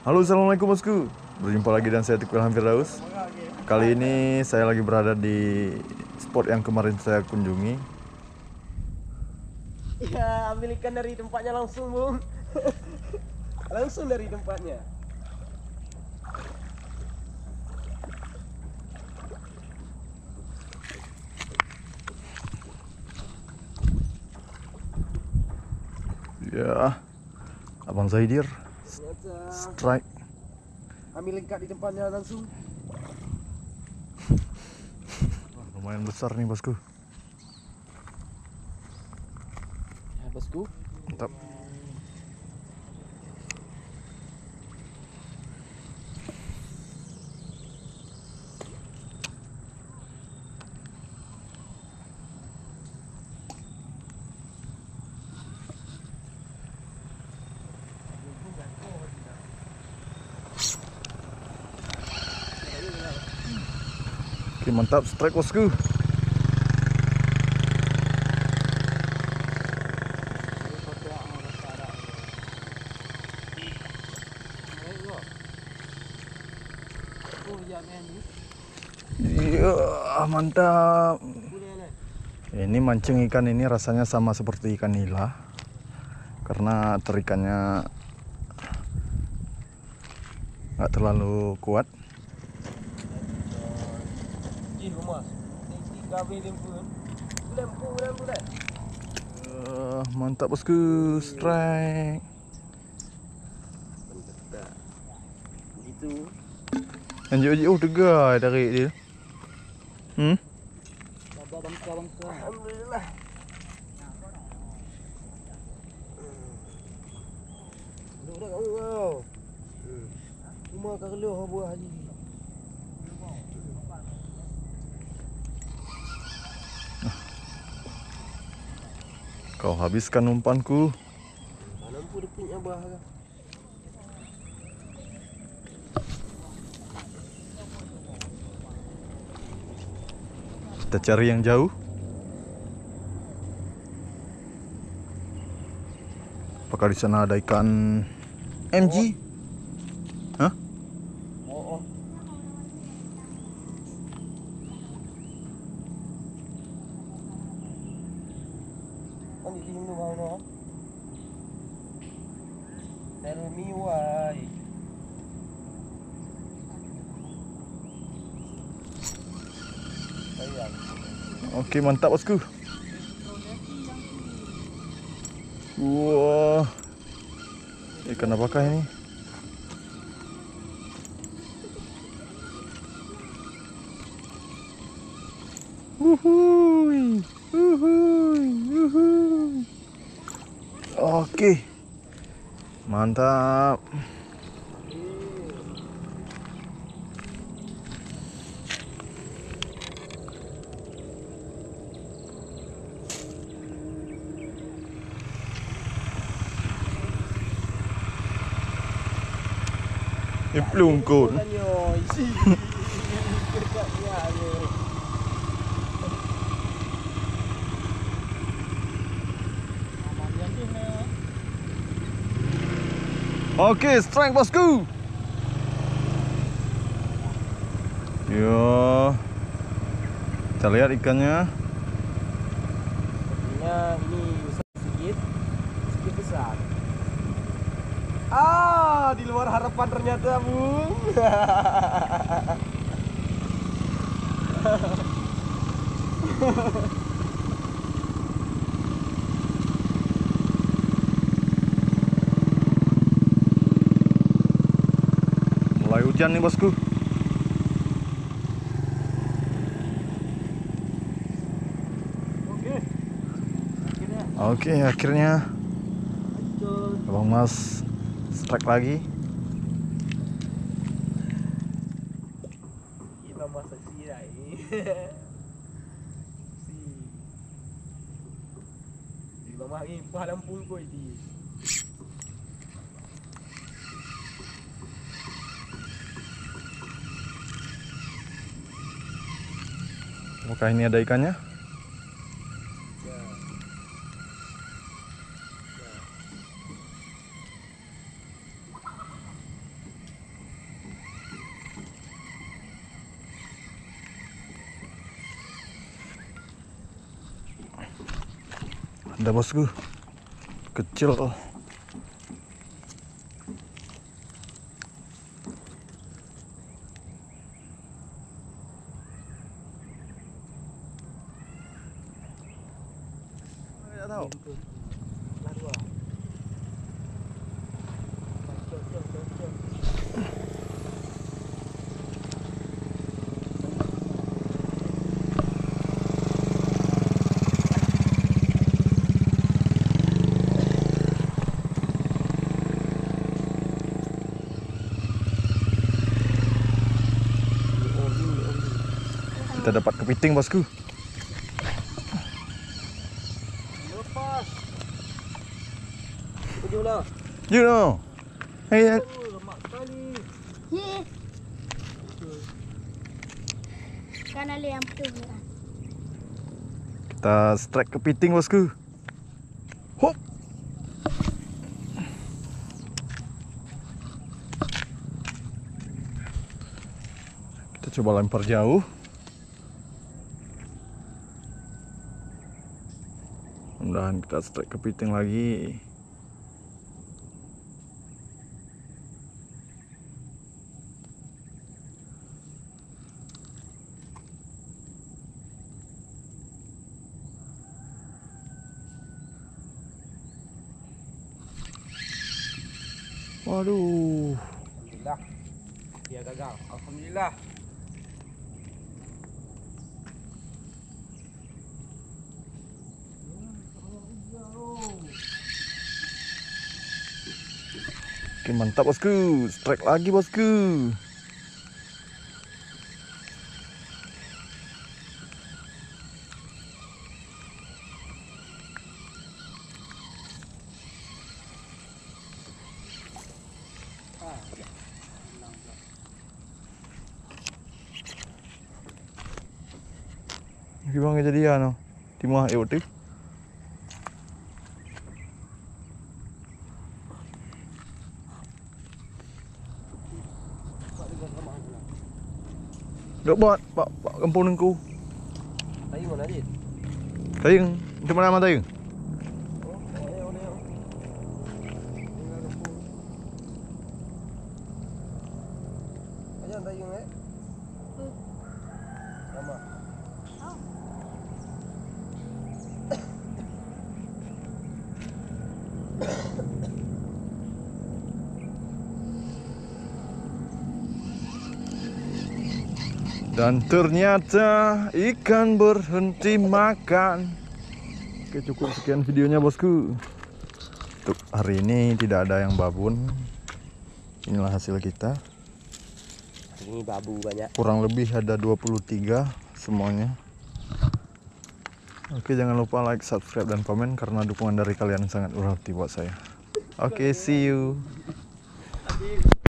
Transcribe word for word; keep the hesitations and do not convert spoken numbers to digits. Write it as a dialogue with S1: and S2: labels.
S1: Halo, assalamualaikum bosku. Berjumpa lagi dan saya Teguh Ilham Firdaus. Kali ini saya lagi berada di spot yang kemarin saya kunjungi.
S2: Ya, ambil ikan dari tempatnya langsung, Bung. Langsung dari tempatnya.
S1: Ya, Abang Zaidir strike.
S2: Ambil ikan di tempatnya langsung.
S1: Wah, lumayan besar nih bosku.
S2: Ya, bosku.
S1: Mantap. Oke, mantap strike bosku. Iya, mantap. Ini mancing ikan ini rasanya sama seperti ikan nila, karena terikannya nggak terlalu kuat. Uh, mantap bosku, strike.
S2: Gitu.
S1: Lanjut oh tegar tarik dia. Hmm?
S2: Sabar bangsa-bangsa. Alhamdulillah. Udah kau kau. Cuma kalau buah ni.
S1: Kau habiskan umpanku.
S2: Mana pun punya abah.
S1: Kita cari yang jauh. Apakah di sana ada ikan M G? Oh. Hah?
S2: Oh, oh. Kan di sini mau no. Tell me why. Sayang.
S1: Oke, mantap bosku. Wah, ikan apakah ini? Uhuy, uhuy, uhuy. Oke, mantap. Ini pelungkut. Oke, strike bosku. Yo, kita lihat ikannya.
S2: Sepertinya ini besar sedikit, sedikit besar. Ah, di luar harapan ternyata, Bung.
S1: Mulai hujan nih bosku.
S2: Oke. Akhirnya.
S1: Oke, akhirnya
S2: Hancur.
S1: Abang Mas strike lagi.
S2: Kita masak sirai. Si. Di mama ni palampung kau ini.
S1: Apakah ini ada ikannya?
S2: Ya. Ya.
S1: Ada bosku, kecil. Tidak tahu.
S2: Lah dua.
S1: Kita dapat kepiting bosku.
S2: Lepas. Tujuh lah.
S1: You know. Hey,
S2: Oh, lemak sekali.
S3: Ye. Kan ada yang betul kan?
S1: kita strike kepiting bosku. Hop. Kita coba lempar jauh. Mudah-mudahan kita strike kepiting lagi. Waduh.
S2: Alhamdulillah. Dia gagal. Alhamdulillah.
S1: Oke, mantap bosku. Strike lagi bosku. Gimana kejadian no? Timah eh tu. Dok buat pak pak kampung nengku.
S2: Tayu mana dia?
S1: Tayung, di mana mana tayung?
S2: Oh, oleh oleh. Ayan tayo eh. Sama.
S1: Dan ternyata ikan berhenti makan. Oke, cukup sekian videonya bosku. Untuk hari ini tidak ada yang babon. Inilah hasil kita.
S2: Ini babu banyak.
S1: Kurang lebih ada dua puluh tiga semuanya. Oke, jangan lupa like, subscribe, dan komen karena dukungan dari kalian sangat berarti buat saya. Oke, see you.